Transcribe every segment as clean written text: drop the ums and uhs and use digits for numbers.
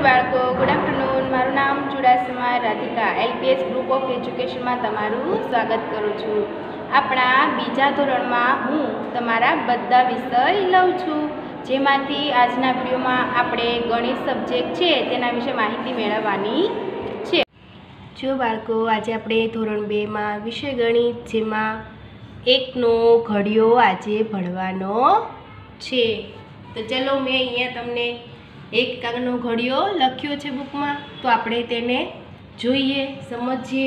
नमस्ते बाळको, good afternoon. मारू नाम Chudasama Radhika. LPS group of education में तमारू स्वागत करूँ छूँ। अपना बीजा धोरण में हूँ तमारा बधा विषय लઉં છું, जेमांथी आजना विडियो में आपणे गणित सब्जेक्ट है तेना विषे माहिती मेळववानी छे। जो बाळको आज आपणे धोरण 2 में विषय गणित जेमां एकनो घड़ियो आजे भणवानो छे। तो चलो मैं अहींया तमने एक कागळनो घड़ियो लख्यो छे बुक में, तो आपणे तेने जोईए समझीए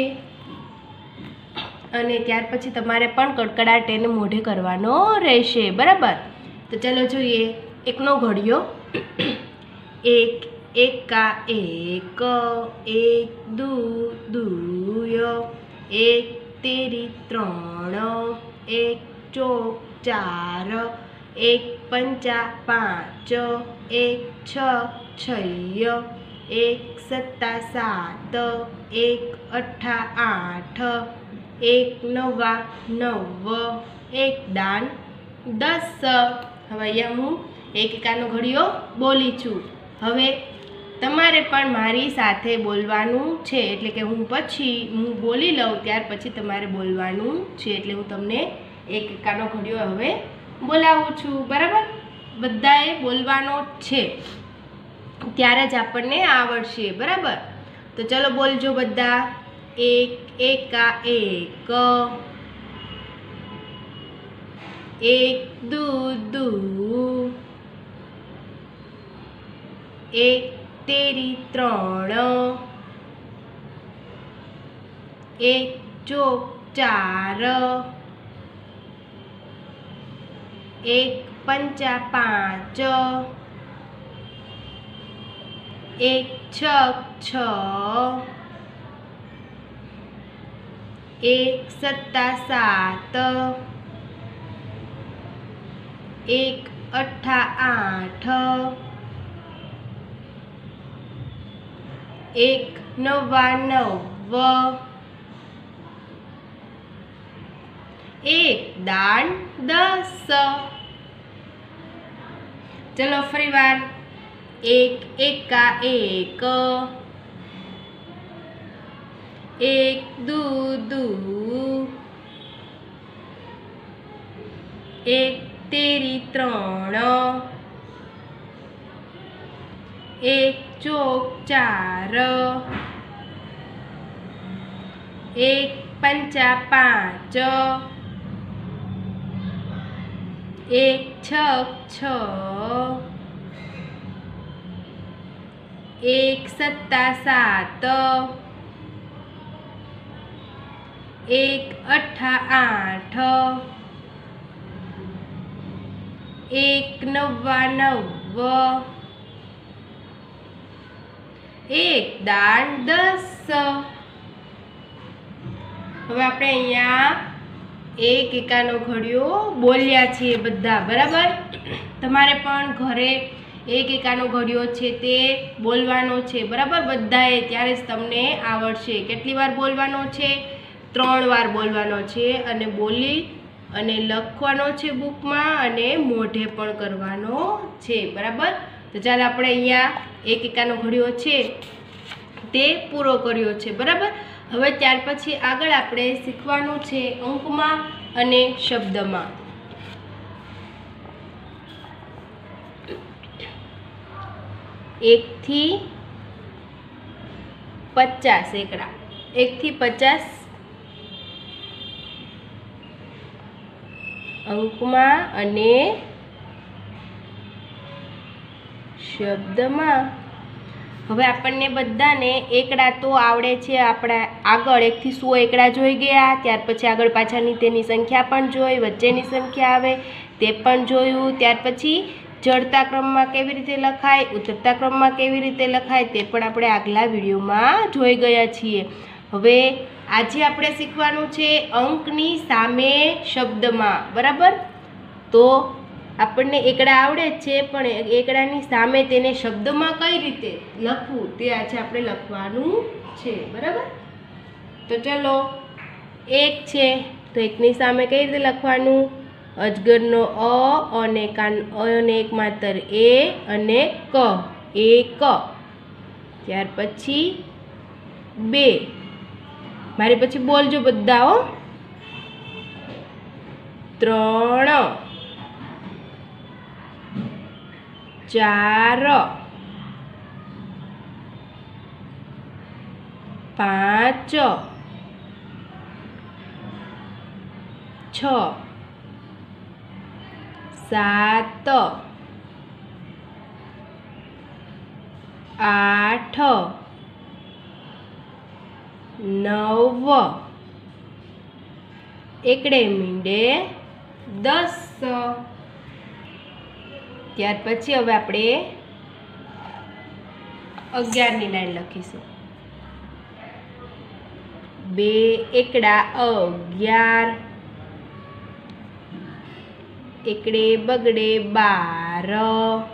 अने त्यार पछी तमारे पण कड़कड़ाट एने मोढे करवानो रहेशे, बराबर। तो चलो जोईए एकनो घड़ियो। एक एका एक, एक दू दूय, एक तेरी त्रण, एक चौक चार, एक पंचा पांच, एक छक छय, एक सत्ता सात, एक अठा आठ, एक नवा नव, एक दान 10। हवे अहींया हूँ एक एकानो घड़ियो बोली छूं। हवे तमारे पण मारी साथे बोलवानुं छे, एटले के हूँ पछी हूँ बोली लऊं त्यार पछी तमारे बोलवानुं छे। एटले हूँ तमने एक एकानो घड़ियो हवे बोलावुं छूं, बराबर। बधाए बोलवानो छे त्यारे ज आपणने आवडशे, बराबर। तो चलो बोलजो बधा। एक एका एक, एक दू दू, एक तेरी त्रण, एक चौक चार, एक पंचा पांच, एक छक छ, एक सत्ता सात, एक अठा आठ, एक नवा नव, एक दान 10। चलो फरी बार। एक एका एक, एक दू दू, एक तेरी त्रण, एक चौक चार, एक पंचा पांच, एक छक छ, एक सत्ता सात, एक अठा आठ, एक नवा नव, एक दान 10। हवे आपणे अहींया एक एकानो घड़ियो बोल्या छे बधा, बराबर। तमारे पण घरे एक एकानो घड़ियो छे ते बोलवानो छे, बराबर। बधाए त्यारे ज तमने आवडशे। केटली वार बोलवानो छे? 3 वार बोलवानो छे अने बोली अने लखवानो छे बुक में अने मोढे पण करवानो छे, बराबर। तो चाल आपणे अहींया एक एकानो घड़ियो छे ते पूरो कर्यो छे, बराबर। हवे त्यार पछी आगळ आपणे शीखवानुं छे अंकमां अने शब्दमां। एक थी 50 एकड़ा, 1 થી 50 अंकमां अने शब्दमां। हवे आपणने बधाने एकड़ा तो आवड़े छे। आपणे आगळ 1 થી 100 एकड़ा जोई गया, त्यार पछी आगळ पाछळनी तेनी संख्या पण जोई, वच्चेनी संख्या आवे ते पण जोयुं। त्यार पछी चढ़ता क्रम में केवी रीते लखाय, उतरता क्रम में केवी रीते लखाय ते पण आपणे आगला विडियो में जोई गया छीए। हवे आजे आपणे शीखवानुं छे अंकनी सामे शब्दमां, बराबर। तो आपणने एकड़ा आवड़े छे पण एकड़ानी सामे तेने शब्दमां कई रीते लखवुं ते आज आपणे लखवानुं छे, बराबर। तो चलो एक छे तो एकनी सामे कई रीते लखवानुं? अजगरनो अने एक मात्र ए अने क, एक। ત્યાર પછી 2 મારી પછી બોલજો બધા હો 3 4 5 6 7 8 9 એકડે મીંડે 10 ત્યાર પછી હવે આપણે 11ની લાઈન લખીશું 2 એકડા 11 એકડે બગડે 12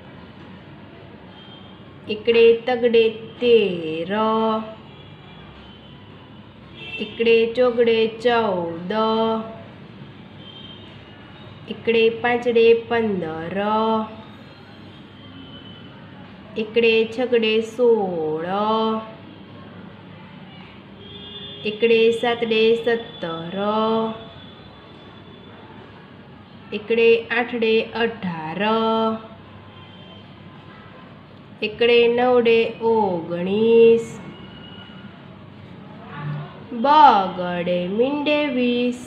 એકડે તગડે 13 એકડે ચોગડે 14 એકડે પાંચડે 15 એકડે છગડે 16 એકડે સાતડે 17 એકડે આઠડે 18 એકડે નવડે 19 બગડે મીંડે 20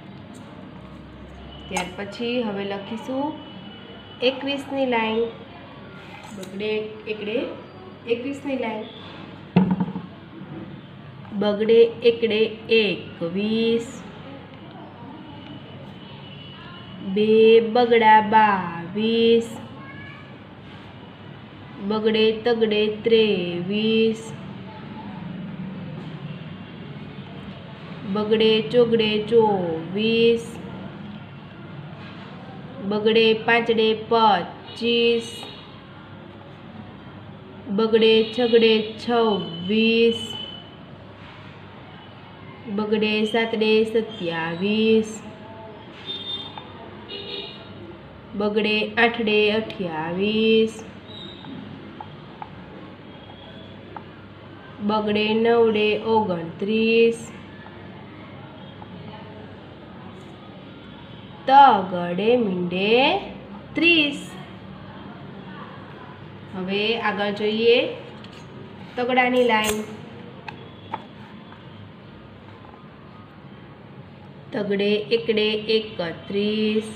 ત્યાર પછી હવે લખીશું 21ની લાઈન બગડે એકડે 21ની લાઈન બગડે એકડે 21 2 બગડા 22 બગડે તગડે 23 બગડે ચોગડે 24 બગડે પાંચડે 25 બગડે છગડે 26 બગડે સાતડે 27 બગડે આઠડે 28 બગડે નવડે 29 તગડે મીંડે 30 હવે આગળ જોઈએ તગડાની લાઈન તગડે એકડે 31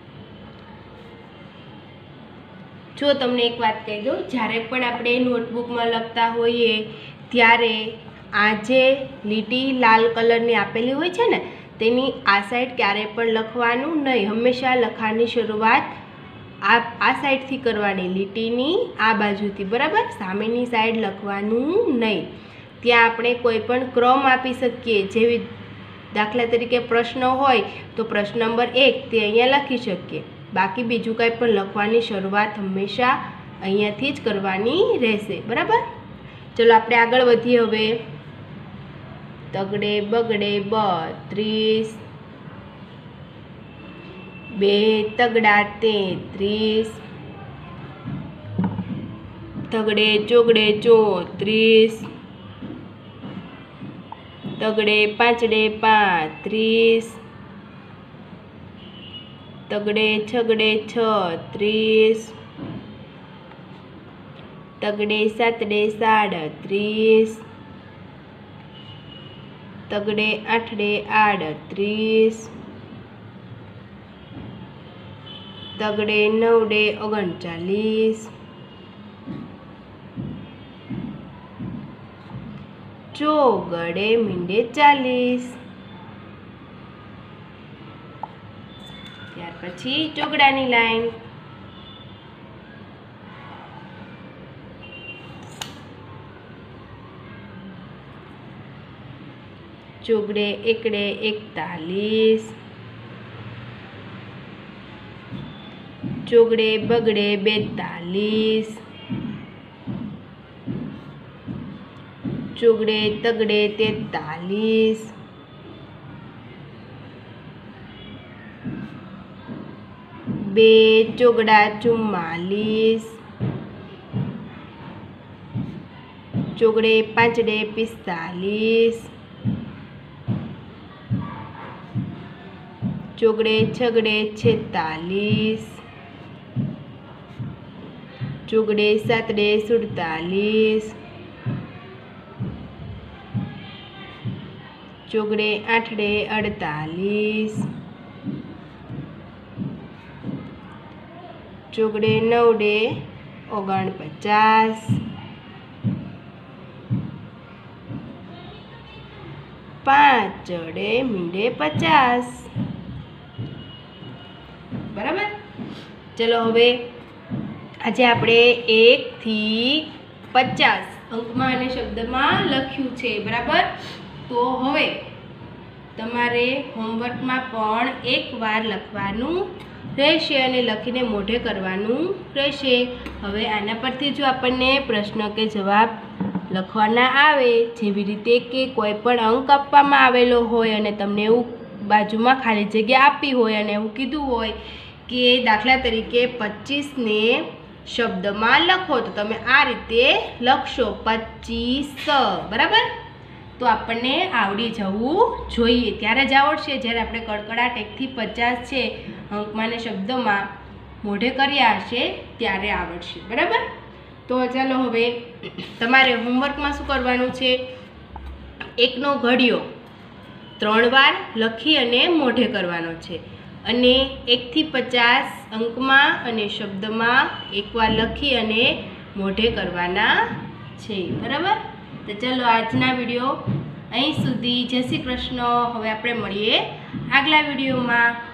જો તમને એક વાત કહી દઉં જ્યારે પણ આપણે નોટબુકમાં લખતા હોઈએ ત્યારે આ જે લીટી લાલ કલરની આપેલી હોય છે ને તેની આ સાઈડ ક્યારેય પણ લખવાનું નહીં હંમેશા લખાણની શરૂઆત આ સાઈડથી કરવાની લીટીની આ બાજુથી બરાબર સામેની સાઈડ લખવાનું નહીં ત્યાં આપણે કોઈ પણ ક્રમ આપી શકીએ જેવી દાખલા તરીકે પ્રશ્ન હોય તો પ્રશ્ન નંબર 1 તે અહીંયા લખી શકીએ બાકી બીજું કંઈ પણ લખવાની શરૂઆત હંમેશા અહીંયાથી જ કરવાની રહેશે બરાબર ચલો આપણે આગળ વધીએ હવે તગડે બગડે 32 2 તગડા 33 તગડે ચોગડે 34 તગડે પાંચડે 35 તગડે છગડે 36 તગડે સાતડે 37 તગડે આઠડે 38 તગડે નવડે 39 ચોગડે મીંડે 40 ત્યાર પછી ચોગડાની લાઈન ચોગડે એકડે 41 ચોગડે બગડે 42 ચોગડે તગડે 43 2 ચોગડા 44 ચોગડે પાંચડે 45, ચોગડે છગડે 46, ચોગડે સાતડે 47, ચોગડે આઠડે 48, ચોગડે નવડે 49, પાંચડે મીંડે 50. બરાબર. ચલો હવે આજે આપણે 1 થી 50 અંકમાં અને શબ્દમાં લખ્યું છે. બરાબર. તો હવે તમારે હોમવર્કમાં પણ એકવાર લખવાનું રહેશે અને લખીને મોઢે કરવાનું રહેશે. હવે આના પરથી જો આપણને પ્રશ્ન કે જવાબ લખવાના આવે, જેવી રીતે કે કોઈ પણ અંક આપવામાં આવેલો હોય અને તમને એવું બાજુમાં ખાલી જગ્યા આપી હોય અને એવું કીધું હોય કે દાખલા તરીકે 25ને શબ્દમાં લખો, તો તમે આ રીતે લખશો 25. બરાબર. તો આપણને આવડી જવું જોઈએ. ત્યારે જ આવડશે જ્યારે આપણે કડકડાટ 1 થી 50 છે અંકમાં ને શબ્દોમાં મોઢે કર્યા હશે ત્યારે આવડશે. બરાબર. તો ચાલો હવે તમારે હોમવર્કમાં શું કરવાનું છે, એકનો ઘડિયો 3 વાર લખી અને મોઢે કરવાનો છે અને 1 થી 50 અંકમાં અને શબ્દમાં એકવાર લખી અને મોઢે કરવાના છે. બરાબર. તો ચાલો આજના વિડીયો અહીં સુધી. જય શ્રી કૃષ્ણ. હવે આપણે મળીએ આગલા વિડીયોમાં.